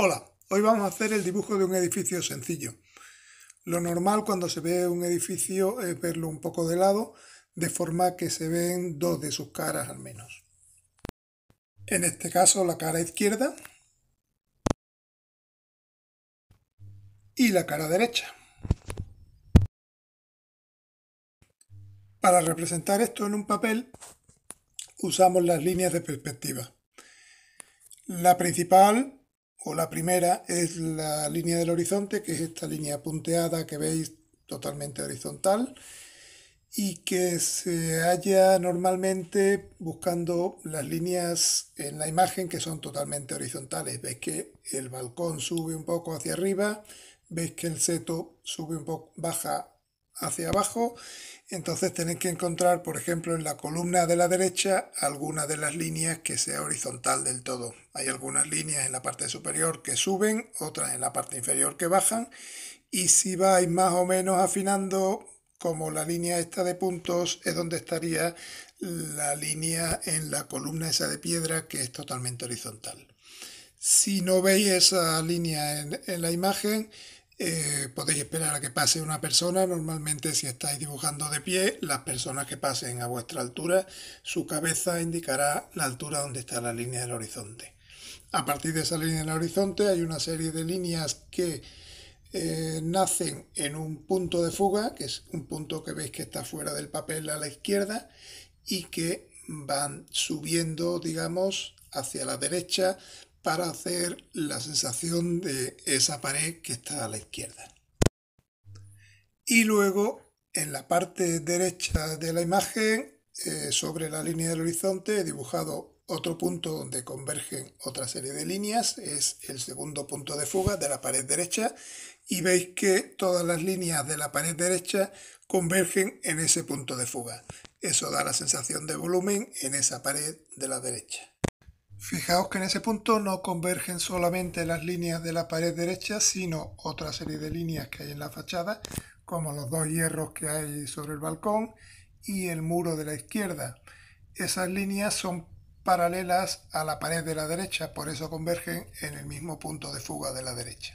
Hola, hoy vamos a hacer el dibujo de un edificio sencillo. Lo normal cuando se ve un edificio es verlo un poco de lado, de forma que se ven dos de sus caras al menos. En este caso la cara izquierda y la cara derecha. Para representar esto en un papel usamos las líneas de perspectiva. La principal o la primera es la línea del horizonte, que es esta línea punteada que veis totalmente horizontal y que se halla normalmente buscando las líneas en la imagen que son totalmente horizontales. Veis que el balcón sube un poco hacia arriba, veis que el seto sube un poco, baja hacia abajo. Entonces tenéis que encontrar, por ejemplo, en la columna de la derecha alguna de las líneas que sea horizontal del todo. Hay algunas líneas en la parte superior que suben, otras en la parte inferior que bajan, y si vais más o menos afinando, como la línea esta de puntos es donde estaría la línea en la columna esa de piedra que es totalmente horizontal. Si no veis esa línea en la imagen, podéis esperar a que pase una persona. Normalmente si estáis dibujando de pie, las personas que pasen a vuestra altura, su cabeza indicará la altura donde está la línea del horizonte. A partir de esa línea del horizonte hay una serie de líneas que nacen en un punto de fuga, que es un punto que veis que está fuera del papel a la izquierda, y que van subiendo, digamos, hacia la derecha para hacer la sensación de esa pared que está a la izquierda. Y luego, en la parte derecha de la imagen, sobre la línea del horizonte, he dibujado otro punto donde convergen otra serie de líneas. Es el segundo punto de fuga de la pared derecha, y veis que todas las líneas de la pared derecha convergen en ese punto de fuga. Eso da la sensación de volumen en esa pared de la derecha. Fijaos que en ese punto no convergen solamente las líneas de la pared derecha, sino otra serie de líneas que hay en la fachada, como los dos hierros que hay sobre el balcón y el muro de la izquierda. Esas líneas son paralelas a la pared de la derecha, por eso convergen en el mismo punto de fuga de la derecha.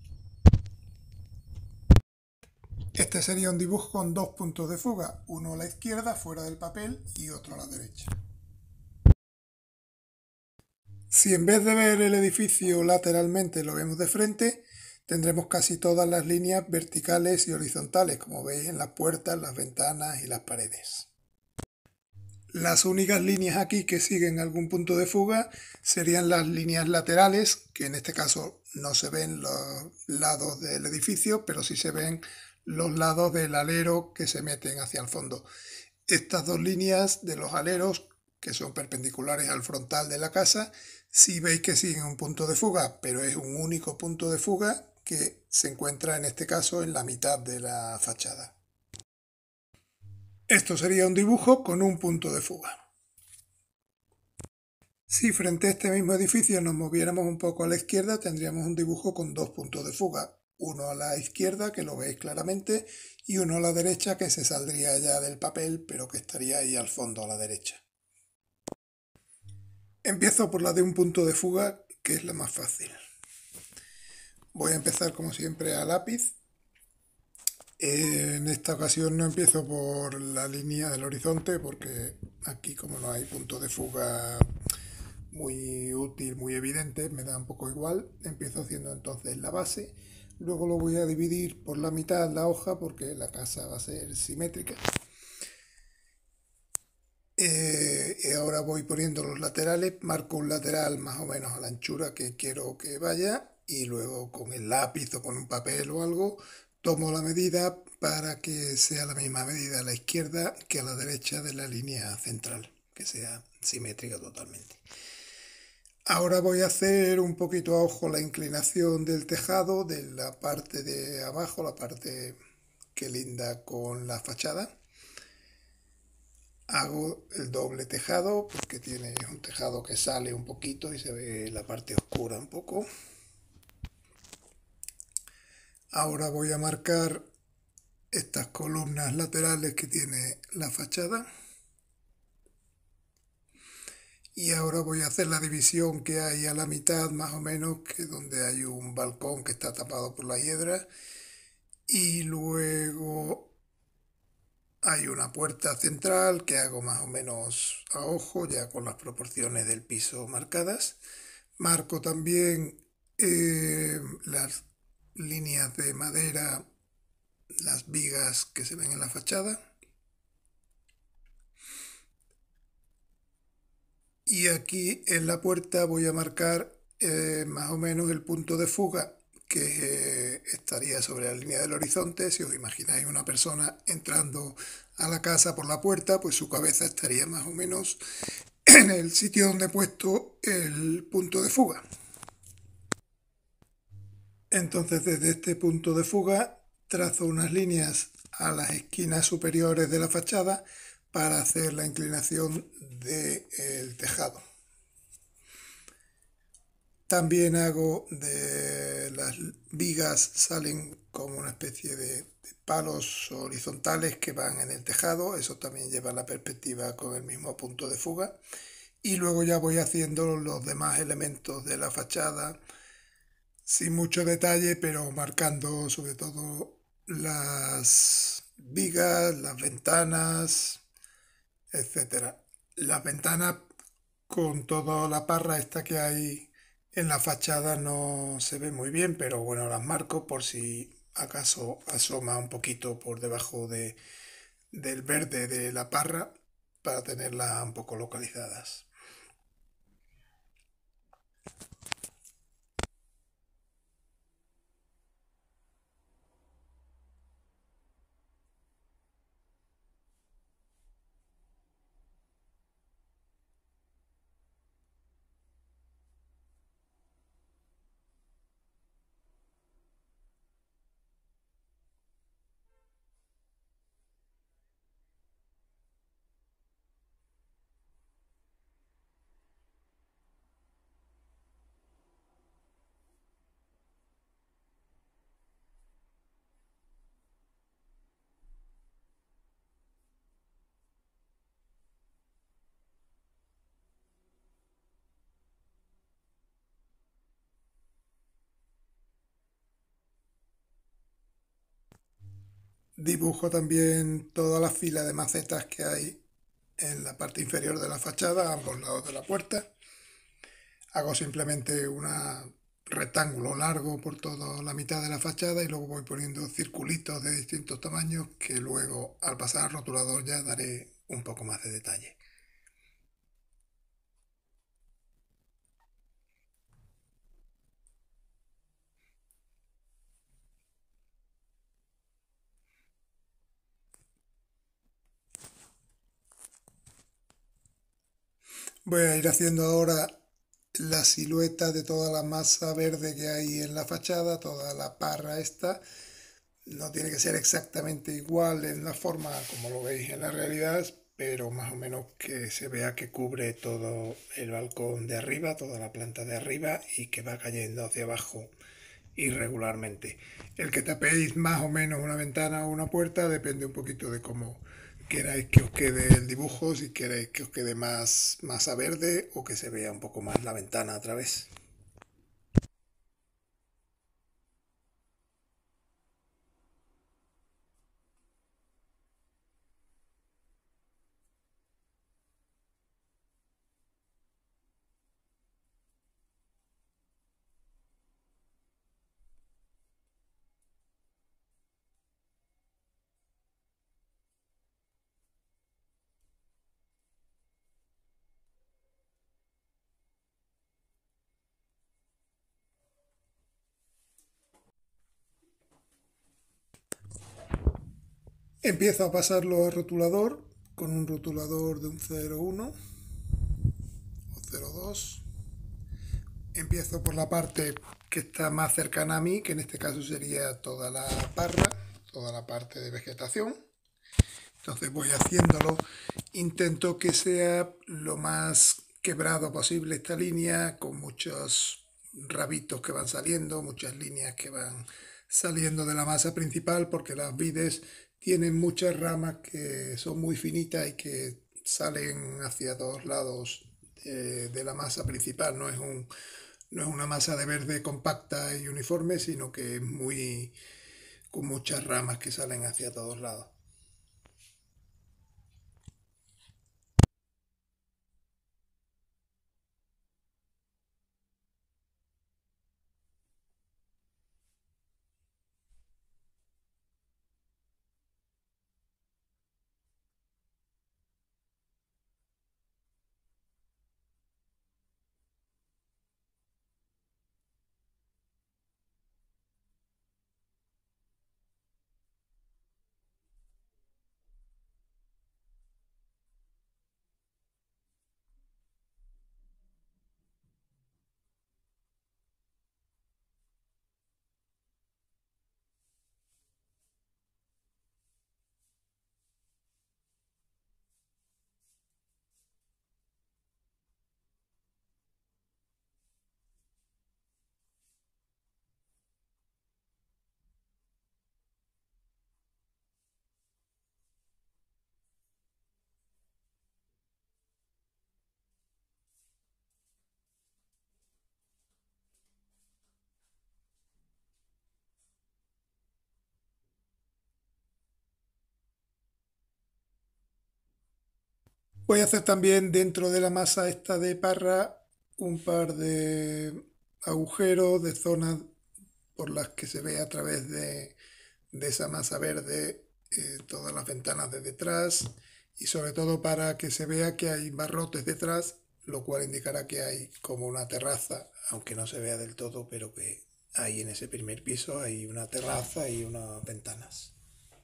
Este sería un dibujo con dos puntos de fuga, uno a la izquierda fuera del papel y otro a la derecha. Si en vez de ver el edificio lateralmente lo vemos de frente, tendremos casi todas las líneas verticales y horizontales, como veis en las puertas, las ventanas y las paredes. Las únicas líneas aquí que siguen algún punto de fuga serían las líneas laterales, que en este caso no se ven los lados del edificio, pero sí se ven los lados del alero que se meten hacia el fondo. Estas dos líneas de los aleros, que son perpendiculares al frontal de la casa, sí veis que siguen un punto de fuga, pero es un único punto de fuga que se encuentra en este caso en la mitad de la fachada. Esto sería un dibujo con un punto de fuga. Si frente a este mismo edificio nos moviéramos un poco a la izquierda, tendríamos un dibujo con dos puntos de fuga. Uno a la izquierda, que lo veis claramente, y uno a la derecha, que se saldría ya del papel, pero que estaría ahí al fondo a la derecha. Empiezo por la de un punto de fuga, que es la más fácil. Voy a empezar como siempre a lápiz. En esta ocasión no empiezo por la línea del horizonte, porque aquí como no hay punto de fuga muy útil, muy evidente, me da un poco igual. Empiezo haciendo entonces la base, luego lo voy a dividir por la mitad la hoja porque la casa va a ser simétrica. Ahora voy poniendo los laterales, marco un lateral más o menos a la anchura que quiero que vaya, y luego con el lápiz o con un papel o algo tomo la medida para que sea la misma medida a la izquierda que a la derecha de la línea central, que sea simétrica totalmente. Ahora voy a hacer un poquito a ojo la inclinación del tejado de la parte de abajo, la parte que linda con la fachada. Hago el doble tejado porque tiene un tejado que sale un poquito y se ve la parte oscura un poco. Ahora voy a marcar estas columnas laterales que tiene la fachada. Y ahora voy a hacer la división que hay a la mitad, más o menos, que es donde hay un balcón que está tapado por la hiedra. Y luego hay una puerta central que hago más o menos a ojo, ya con las proporciones del piso marcadas. Marco también las líneas de madera, las vigas que se ven en la fachada. Y aquí en la puerta voy a marcar más o menos el punto de fuga que estaría sobre la línea del horizonte. Si os imagináis una persona entrando a la casa por la puerta, pues su cabeza estaría más o menos en el sitio donde he puesto el punto de fuga. Entonces desde este punto de fuga trazo unas líneas a las esquinas superiores de la fachada para hacer la inclinación del tejado. También hago de las vigas, salen como una especie de palos horizontales que van en el tejado, eso también lleva la perspectiva con el mismo punto de fuga. Y luego ya voy haciendo los demás elementos de la fachada, sin mucho detalle, pero marcando sobre todo las vigas, las ventanas, etcétera. Las ventanas con toda la parra esta que hay en la fachada no se ve muy bien, pero bueno, las marco por si acaso asoma un poquito por debajo del verde de la parra para tenerlas un poco localizadas. Dibujo también toda la fila de macetas que hay en la parte inferior de la fachada, a ambos lados de la puerta. Hago simplemente un rectángulo largo por toda la mitad de la fachada y luego voy poniendo circulitos de distintos tamaños que luego al pasar al rotulador ya daré un poco más de detalle. Voy a ir haciendo ahora la silueta de toda la masa verde que hay en la fachada, toda la parra esta. No tiene que ser exactamente igual en la forma como lo veis en la realidad, pero más o menos que se vea que cubre todo el balcón de arriba, toda la planta de arriba y que va cayendo hacia abajo irregularmente. El que tapéis más o menos una ventana o una puerta depende un poquito de cómo queráis que os quede el dibujo, si queréis que os quede más masa verde o que se vea un poco más la ventana a través. Empiezo a pasarlo a rotulador con un rotulador de un 0,1 o 0,2. Empiezo por la parte que está más cercana a mí, que en este caso sería toda la parra, toda la parte de vegetación. Entonces voy haciéndolo, intento que sea lo más quebrado posible esta línea, con muchos rabitos que van saliendo, muchas líneas que van saliendo de la masa principal, porque las vides tienen muchas ramas que son muy finitas y que salen hacia todos lados de la masa principal. No es una masa de verde compacta y uniforme, sino que es muy con muchas ramas que salen hacia todos lados. Voy a hacer también dentro de la masa esta de parra un par de agujeros de zonas por las que se ve a través de esa masa verde todas las ventanas de detrás y sobre todo para que se vea que hay barrotes detrás, lo cual indicará que hay como una terraza, aunque no se vea del todo, pero que hay en ese primer piso hay una terraza y unas ventanas.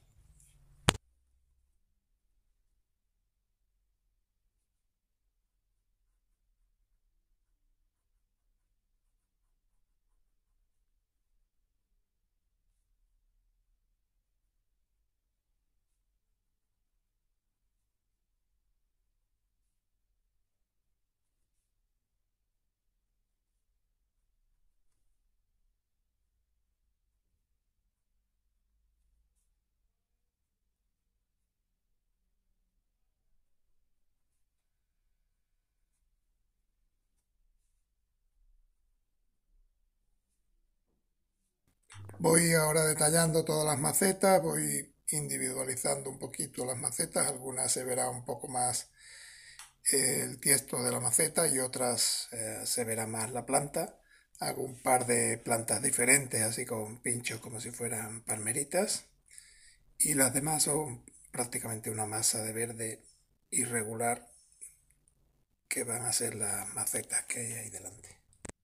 Voy ahora detallando todas las macetas, voy individualizando un poquito las macetas, algunas se verá un poco más el tiesto de la maceta y otras se verá más la planta. Hago un par de plantas diferentes, así con pinchos como si fueran palmeritas, y las demás son prácticamente una masa de verde irregular que van a ser las macetas que hay ahí delante.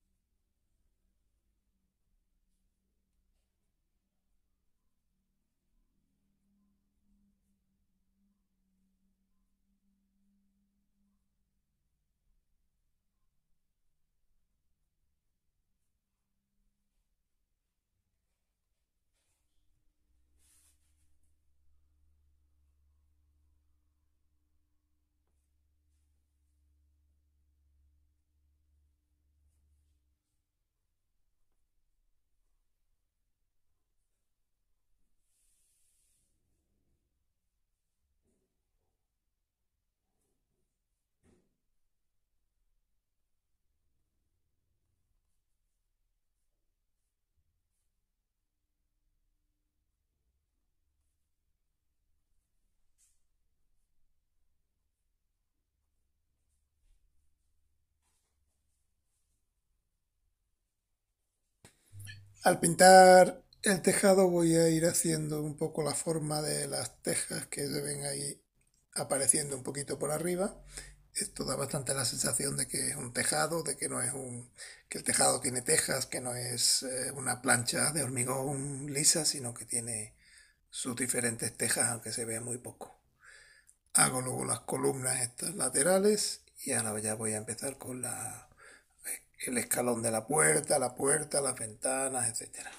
Al pintar el tejado voy a ir haciendo un poco la forma de las tejas que deben ir apareciendo un poquito por arriba. Esto da bastante la sensación de que es un tejado, de que no es que el tejado tiene tejas, que no es una plancha de hormigón lisa, sino que tiene sus diferentes tejas, aunque se vea muy poco. Hago luego las columnas estas laterales y ahora ya voy a empezar con el escalón de la puerta, las ventanas, etcétera.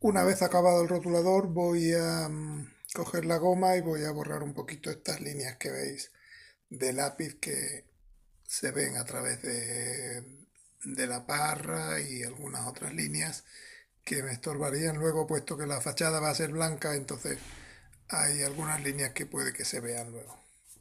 Una vez acabado el rotulador voy a coger la goma y voy a borrar un poquito estas líneas que veis de lápiz que se ven a través de la parra y algunas otras líneas que me estorbarían luego, puesto que la fachada va a ser blanca, entonces hay algunas líneas que puede que se vean luego.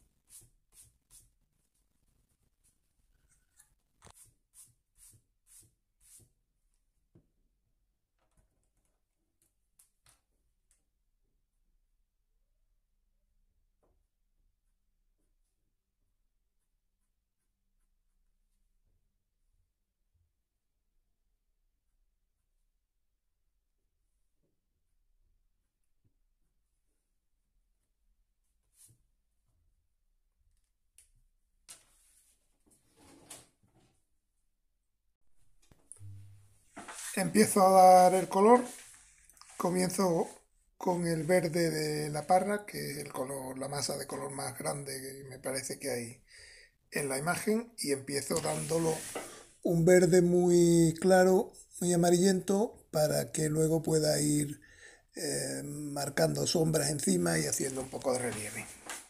Empiezo a dar el color, comienzo con el verde de la parra, que es el color, la masa de color más grande que me parece que hay en la imagen, y empiezo dándolo un verde muy claro, muy amarillento, para que luego pueda ir marcando sombras encima y haciendo un poco de relieve.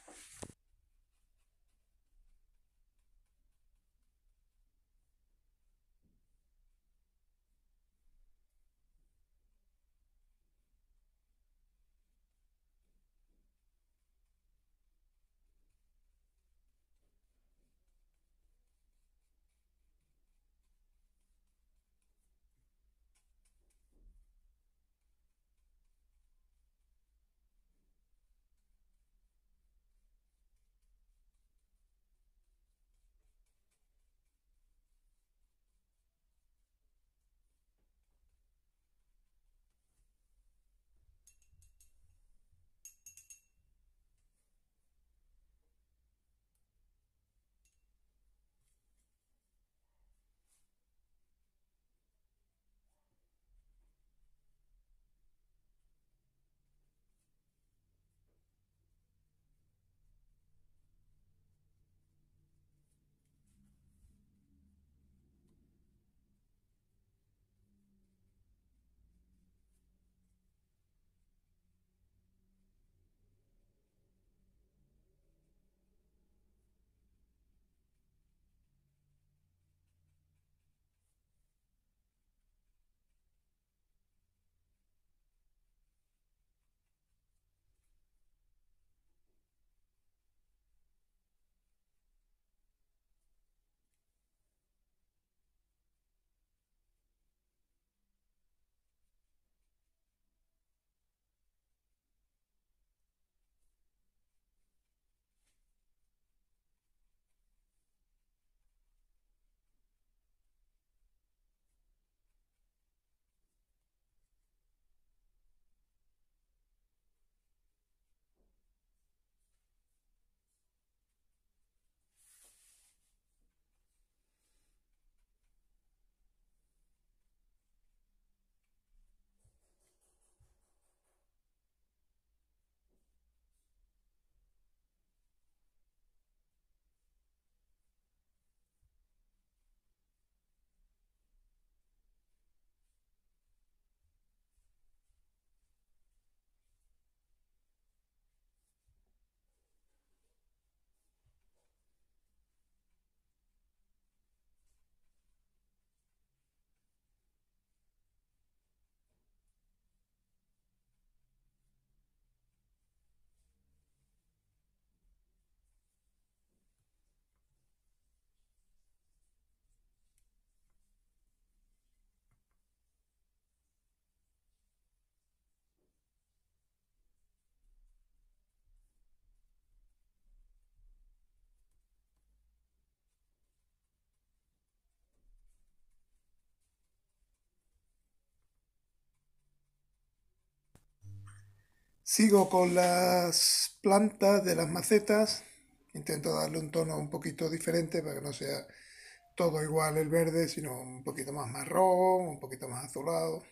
Sigo con las plantas de las macetas, intento darle un tono un poquito diferente para que no sea todo igual el verde, sino un poquito más marrón, un poquito más azulado.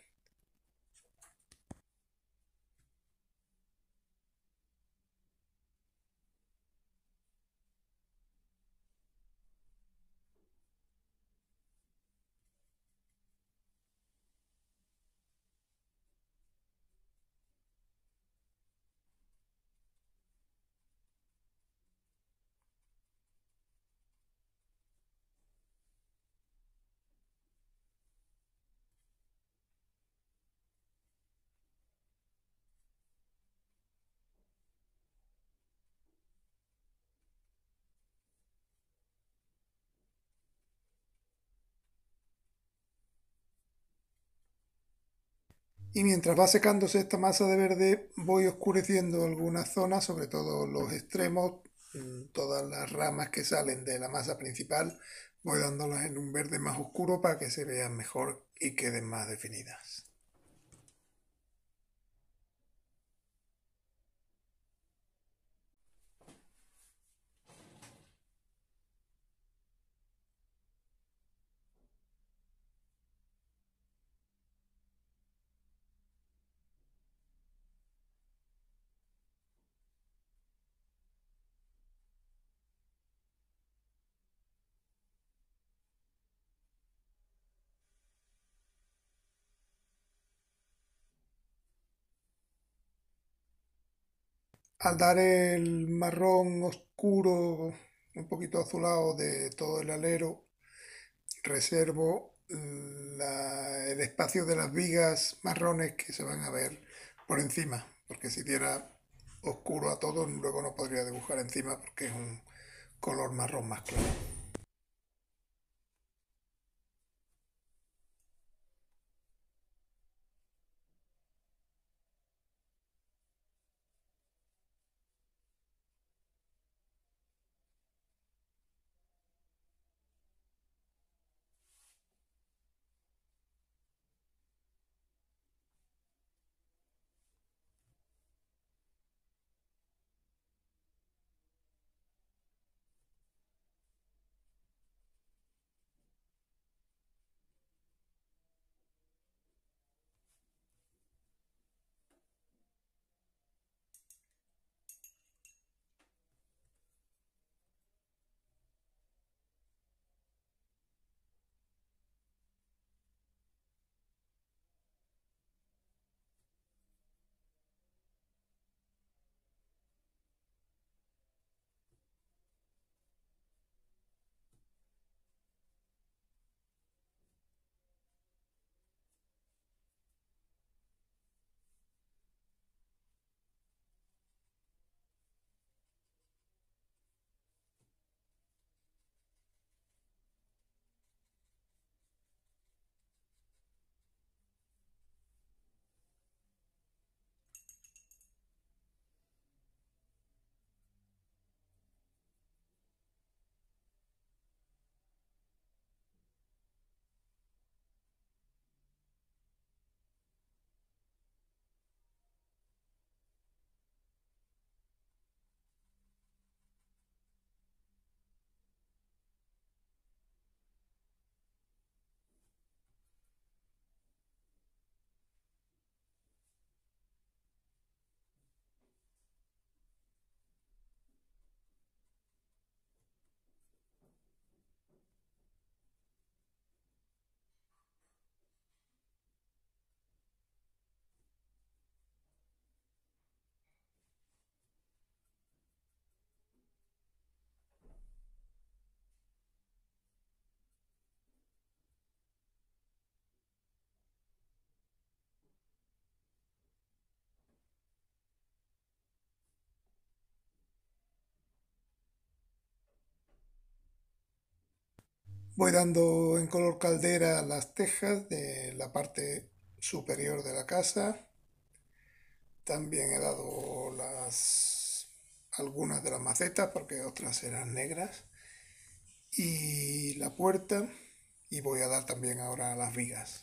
Y mientras va secándose esta masa de verde, voy oscureciendo algunas zonas, sobre todo los extremos, todas las ramas que salen de la masa principal, voy dándolas en un verde más oscuro para que se vean mejor y queden más definidas. Al dar el marrón oscuro, un poquito azulado de todo el alero, reservo el espacio de las vigas marrones que se van a ver por encima, porque si diera oscuro a todo, luego no podría dibujar encima porque es un color marrón más claro. Voy dando en color caldera las tejas de la parte superior de la casa. También he dado algunas de las macetas porque otras eran negras. Y la puerta. Y voy a dar también ahora las vigas.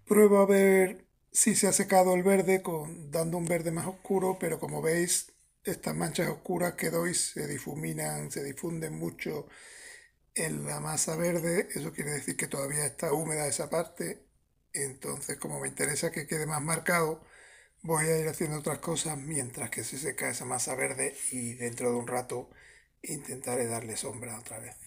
Pruebo a ver si se ha secado el verde dando un verde más oscuro, pero como veis, estas manchas oscuras que doy se difuminan, se difunden mucho en la masa verde. Eso quiere decir que todavía está húmeda esa parte. Entonces, como me interesa que quede más marcado, voy a ir haciendo otras cosas mientras que se seca esa masa verde y dentro de un rato intentaré darle sombra otra vez.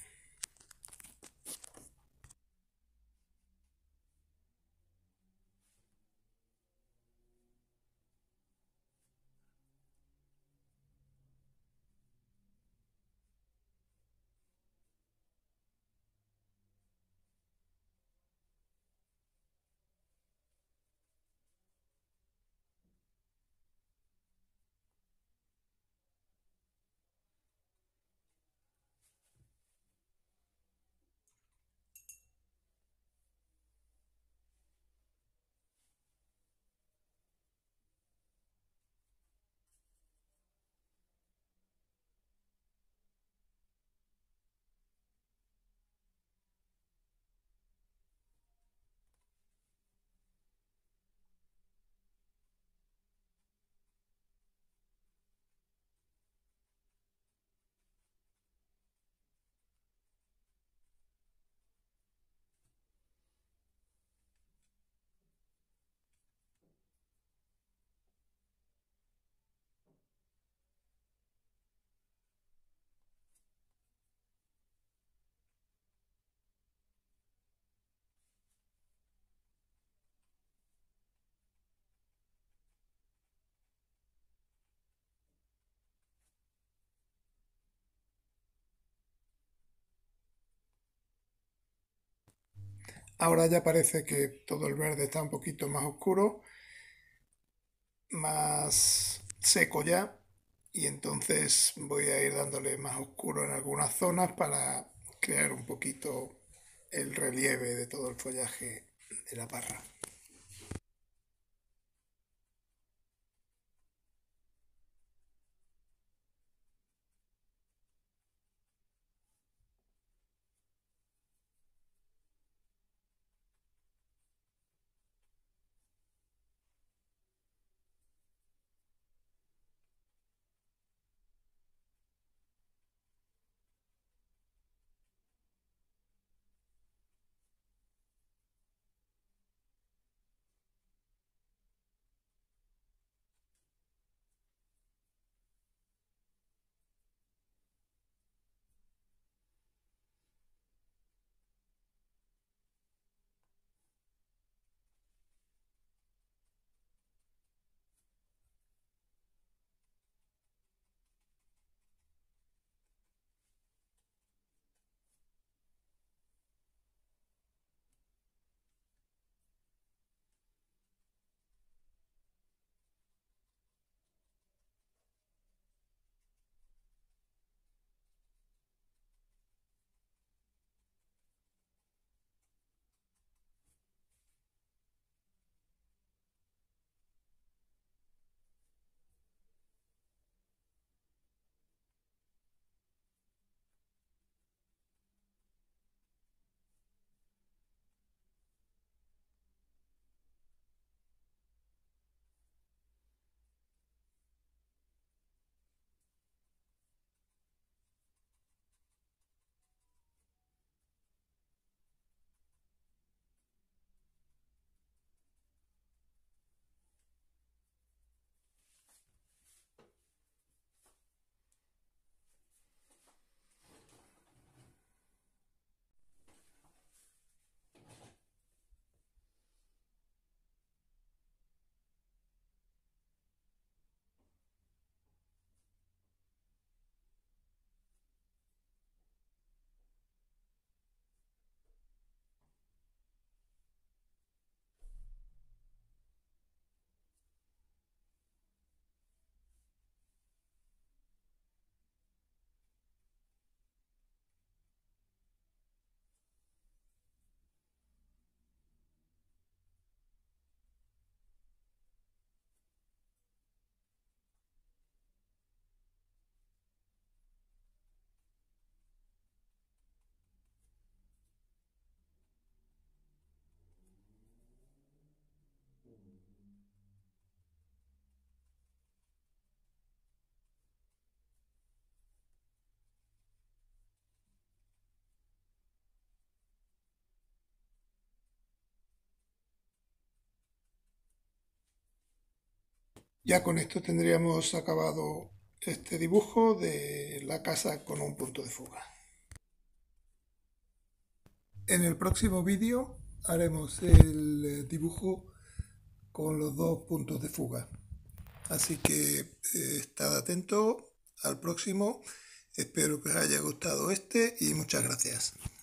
Ahora ya parece que todo el verde está un poquito más oscuro, más seco ya, y entonces voy a ir dándole más oscuro en algunas zonas para crear un poquito el relieve de todo el follaje de la parra. Ya con esto tendríamos acabado este dibujo de la casa con un punto de fuga. En el próximo vídeo haremos el dibujo con los dos puntos de fuga. Así que estad atento al próximo. Espero que os haya gustado este y muchas gracias.